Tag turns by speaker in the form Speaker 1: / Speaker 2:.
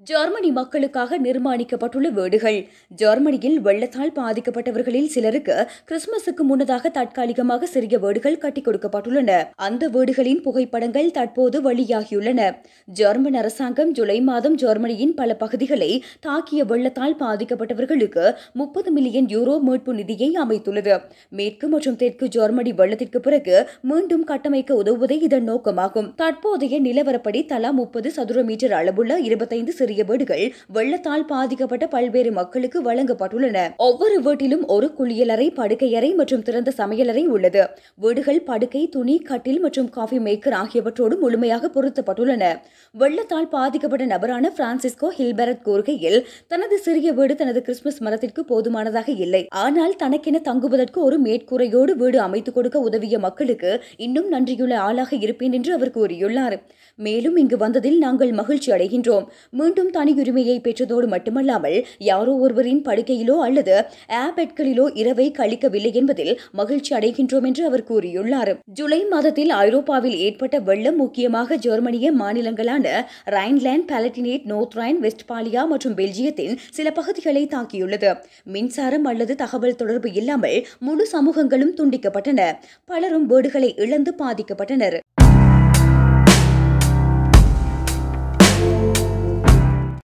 Speaker 1: Germany மக்களுக்காக நிர்மாணிக்கப்பட்டுள்ள வீடுகள். ஜெர்மனியில் வெள்ளத்தால் பாதிக்கப்பட்டவர்களில் சிலருக்கு கிறிஸ்துமஸுக்கு முன்னதாக தற்காலிகமாக சிறிய வீடுகள் கட்டிக் கொடுக்கப்பட்டுள்ளன. அந்த வீடுகளின் புகைப்படங்கள் தற்போது வெளியாகியுள்ளன. ஜெர்மன் அரசாங்கம் ஜூலை மாதம் ஜெர்மனியின் பல பகுதிகளை தாக்கிய வெள்ளத்தால் பாதிக்கப்பட்டவர்களுக்கு 30 மில்லியன் யூரோ மீட்பு நிதியை அமைத்துள்ளது. மேற்கு மற்றும் தெற்கு ஜெர்மனி வெள்ளத்திற்கு பிறகு மீண்டும் கட்டமைக்க உதவுவதே இதன் நோக்கமாகும். தற்போதைய நிலவரப்படி தலா 30 சதுர மீட்டர் அளவுள்ள 25 சிறிய வீடுகள் வெள்ளத்தால் பாதிக்கப்பட்ட பல்வேறு மக்களுக்கு வழங்கப்பட்டுள்ளன. ஒவ்வொரு வீட்டிலும் ஒரு குளியலறை, படுக்கையறை மற்றும் திறந்த சமையலறை உள்ளது. வீடுகள் படுக்கை, துணி, கட்டில் மற்றும் காஃபி மேக்கர் ஆகியவற்றோடு முழுமையாக பொருத்தப்பட்டுள்ளன. வெள்ளத்தால் பாதிக்கப்பட்ட நபரான பிரான்சிஸ்கோ ஹில்பெர்ட் கூறுகையில், தனது சிறிய வீடு தனது கிறிஸ்துமஸ் மரத்திற்கு போதுமானதாக இல்லை. ஆனால் தனக்கென தங்குவதற்கு ஒரு மேற்கூரையோடு வீடு அமைத்துக் கொடுக்க உதவிய மக்களுக்கு இன்னும் நன்றியுள்ள ஆளாக இருப்பேன் என்று அவர் கூறியுள்ளார். மேலும் இங்கு வந்ததில் நாங்கள் மகிழ்ச்சி அடைகின்றோம். மீண்டும் தனியுரிமையை பெற்றதோடு மட்டுமல்லாமல் யாரோ ஒருவரின் படுக்கையிலோ அல்லது பெட்களிலோ இரவை கழிக்கவில்லை என்பதில் மகிழ்ச்சி அடைகின்றோம் என்று அவர் கூறியுள்ளார். ஜூலை மாதத்தில் ஐரோப்பாவில் ஏற்பட்ட வெள்ளம் முக்கியமாக ஜெர்மனிய மாநிலங்களான Rhineland, Palatinate, north Rhine Westphalia மற்றும் பெல்ஜியத்தின் சில பகுதிகளை தாக்கியுள்ளது. மின்சாரம் அல்லது தகவல் தொடர்பு இல்லாமல் முழு சமூகங்களும் துண்டிக்கப்பட்டன. பலரும் வீடுகளை இழந்து பாதிக்கப்பட்டனர்.